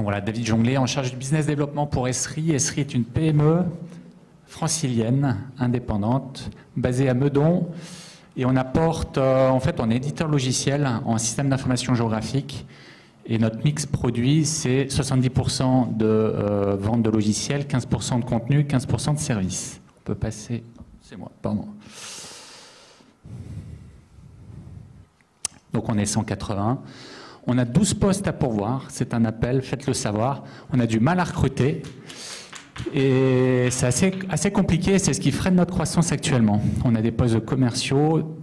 Voilà, David Jonglet, en charge du business développement pour Esri. Esri est une PME francilienne, indépendante, basée à Meudon. Et on apporte, en fait, on est éditeur logiciel en système d'information géographique. Et notre mix produit, c'est 70% de vente de logiciels, 15% de contenu, 15% de services. On peut passer... C'est moi, pardon. Donc on est 180. On a 12 postes à pourvoir. C'est un appel, faites-le savoir. On a du mal à recruter. Et c'est assez compliqué. C'est ce qui freine notre croissance actuellement. On a des postes commerciaux,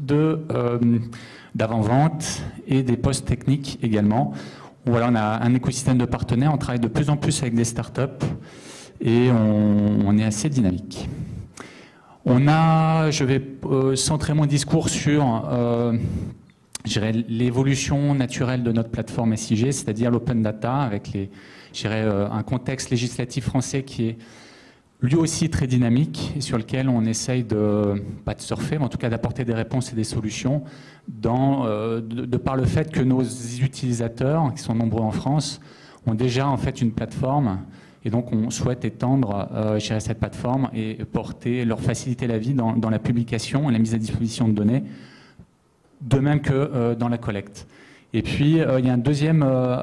d'avant-vente et des postes techniques également. Voilà, on a un écosystème de partenaires. On travaille de plus en plus avec des startups et on est assez dynamique. Je vais centrer mon discours sur l'évolution naturelle de notre plateforme SIG, c'est-à-dire l'open data, avec un contexte législatif français qui est lui aussi très dynamique et sur lequel on essaye pas de surfer, mais en tout cas d'apporter des réponses et des solutions de par le fait que nos utilisateurs, qui sont nombreux en France, ont déjà en fait une plateforme. Et donc, on souhaite étendre cette plateforme et leur faciliter la vie dans la publication et la mise à disposition de données, de même que dans la collecte. Et puis, il y a un deuxième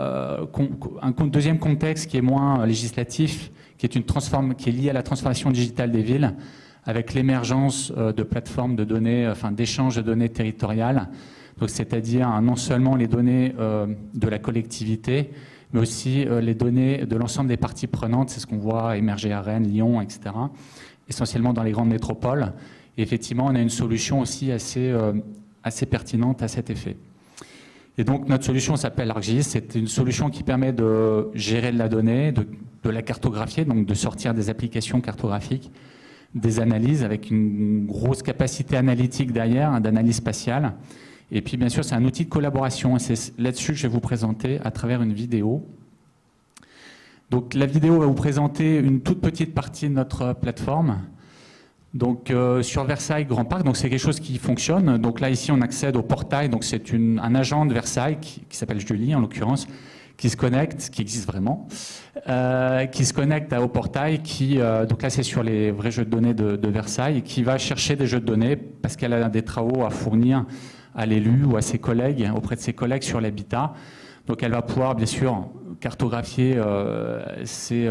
contexte qui est moins législatif, qui est lié à la transformation digitale des villes, avec l'émergence de plateformes de données, d'échanges de données territoriales, c'est-à-dire non seulement les données de la collectivité, mais aussi les données de l'ensemble des parties prenantes. C'est ce qu'on voit émerger à Rennes, Lyon, etc., essentiellement dans les grandes métropoles. Et effectivement, on a une solution aussi assez pertinente à cet effet. Et donc, notre solution s'appelle ArcGIS. C'est une solution qui permet de gérer de la donnée, de la cartographier, donc de sortir des applications cartographiques, des analyses avec une grosse capacité analytique derrière, d'analyse spatiale. Et puis, bien sûr, c'est un outil de collaboration. Et c'est là-dessus que je vais vous présenter à travers une vidéo. Donc, la vidéo va vous présenter une toute petite partie de notre plateforme. Donc, sur Versailles Grand Parc, donc c'est quelque chose qui fonctionne. Donc là, ici, on accède au portail. Donc, c'est un agent de Versailles qui s'appelle Julie, en l'occurrence, qui se connecte, qui existe vraiment, qui se connecte au portail. Donc là, c'est sur les vrais jeux de données de Versailles, qui va chercher des jeux de données parce qu'elle a des travaux à fournir à l'élu ou à ses collègues, auprès de ses collègues sur l'habitat. Donc elle va pouvoir bien sûr cartographier ces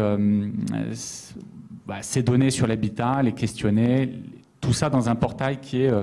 données sur l'habitat, les questionner, tout ça dans un portail qui est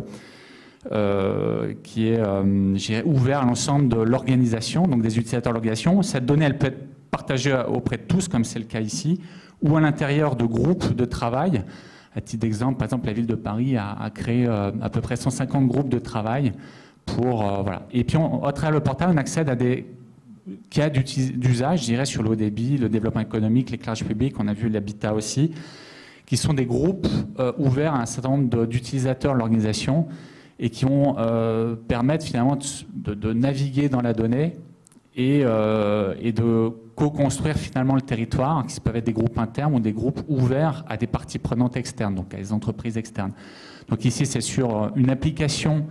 ouvert à l'ensemble de l'organisation, donc des utilisateurs de l'organisation. Cette donnée, elle peut être partagée auprès de tous, comme c'est le cas ici, ou à l'intérieur de groupes de travail. À titre d'exemple, par exemple, la ville de Paris a créé à peu près 150 groupes de travail voilà. Et puis, à travers le portail, on accède à des cas d'usage, je dirais, sur le haut débit, le développement économique, l'éclairage public, on a vu l'habitat aussi, qui sont des groupes ouverts à un certain nombre d'utilisateurs de l'organisation et qui permettent finalement de naviguer dans la donnée et de co-construire finalement le territoire, qui peuvent être des groupes internes ou des groupes ouverts à des parties prenantes externes, donc à des entreprises externes. Donc ici, c'est sur une application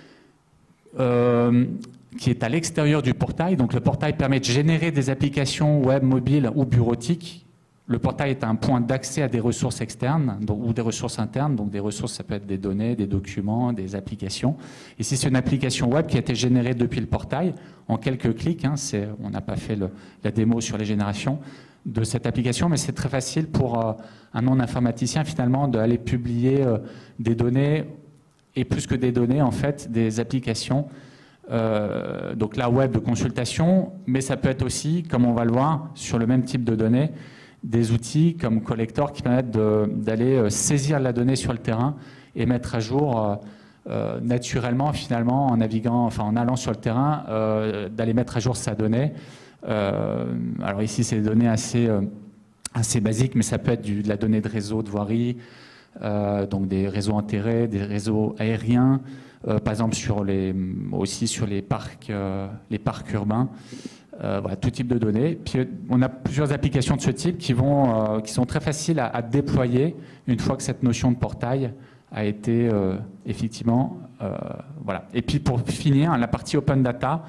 qui est à l'extérieur du portail. Donc le portail permet de générer des applications web, mobiles ou bureautiques. Le portail est un point d'accès à des ressources externes ou des ressources internes. Donc des ressources, ça peut être des données, des documents, des applications. Ici, c'est une application web qui a été générée depuis le portail en quelques clics. On n'a pas fait la démo sur les générations de cette application, mais c'est très facile pour un non-informaticien finalement d'aller publier des données, et plus que des données, en fait, des applications. Donc là, web de consultation, mais ça peut être aussi, comme on va le voir, sur le même type de données, des outils comme Collector qui permettent d'aller saisir la donnée sur le terrain et mettre à jour naturellement, finalement, en naviguant, en allant sur le terrain, d'aller mettre à jour sa donnée. Alors ici, c'est des données assez basiques, mais ça peut être de la donnée de réseau, de voirie, donc des réseaux enterrés, des réseaux aériens, par exemple aussi sur les parcs urbains, voilà, tout type de données. Puis on a plusieurs applications de ce type qui sont très faciles à déployer une fois que cette notion de portail a été effectivement voilà. Et puis pour finir, la partie open data,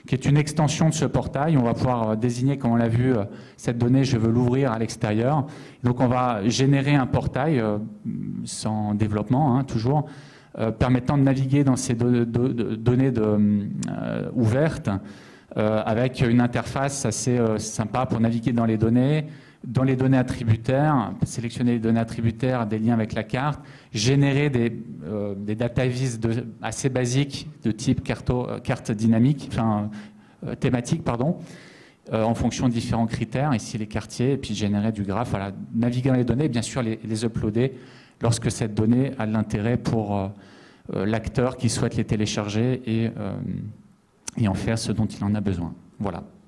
qui est une extension de ce portail. On va pouvoir désigner, comme on l'a vu, cette donnée, je veux l'ouvrir à l'extérieur. Donc on va générer un portail sans développement, hein, toujours, permettant de naviguer dans ces données ouvertes avec une interface assez sympa pour naviguer dans les données attributaires, sélectionner les données attributaires, des liens avec la carte, générer des data viz assez basiques de type carte dynamique, enfin thématique, pardon, en fonction de différents critères, ici les quartiers, et puis générer du graphe, voilà, naviguer dans les données, et bien sûr les uploader lorsque cette donnée a de l'intérêt pour l'acteur qui souhaite les télécharger et en faire ce dont il en a besoin. Voilà.